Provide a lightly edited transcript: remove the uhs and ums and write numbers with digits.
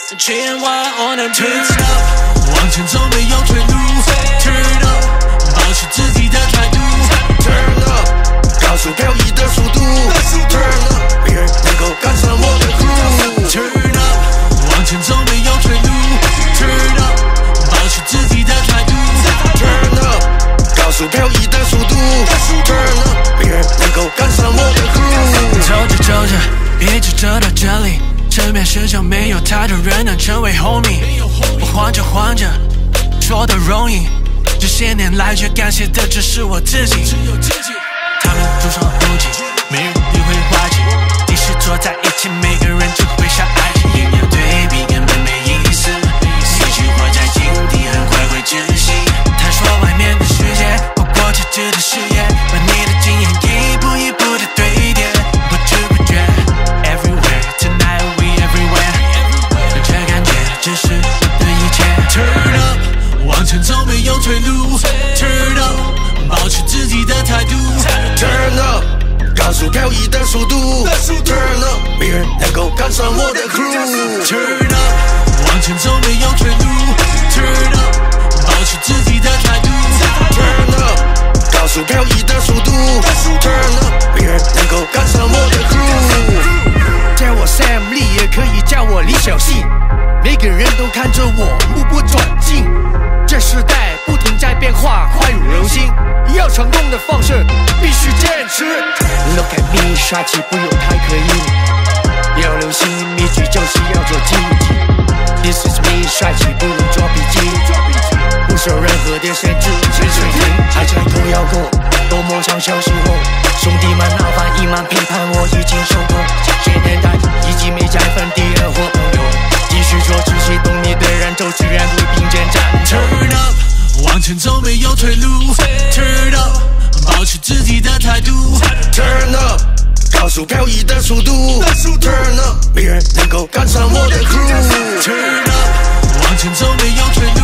Turn up， 往前走没有退路。Turn up， 保持自己的态度。 Turn up， 高速漂移的速度。Turn up， 别人能够赶上我的 crew。Turn up， 往前走没有退路。Turn up， 保持自己的态度。 Turn up， 高速漂移的速度。Turn up， 别人能够赶上我的 crew。 走着走着，一直走到这里。身边世上没有太多人能成为 homie， 我晃着晃着，说的容易，这些年来却感谢的只是我自己。他们独伤无疾，没人理会滑稽，即使坐在一起，每个人只会想爱情。阴阳对比根本没意思，一句话在井底，很快会窒息。探索外面的世界，过过自己的视野，把你的经验一步一步的堆叠，不知不觉 everywhere tonight we everywhere， 这感觉只是我的一切。Turn up， 往前走没有退路。Turn up， 保持自己的态度。 Turn up， 高速漂移的速度。Turn up， 没人能够赶上我的 crew。Turn up， 往前走没有退路。Turn up， 保持自己的态度。 Turn up， 高速漂移的速度。Turn up， 没人能够赶上我的 crew。 叫我 Sam Lee， 也可以叫我李小信。每个人都看着我，目不转睛。这时代不停在变化，快如流星。要成功的方式，必须坚持。Look at me， 帅气不用太刻意。要流行秘诀就是要做积极。This is me， 帅气不用做笔记。不受任何的限制，只水平。还在头摇过，多梦想消息后，兄弟们闹翻一满批判，我已经受够。这些年代已经没再分敌人或朋友，继续做自己懂你的人，走自然会并肩战斗。 Turn up， 往前走没有退路。Turn up， 保持自己的态度。 Turn up， 高速漂移的速度。Turn up， 没人能够赶上我的 crew。 Turn up， 往前走没有退路。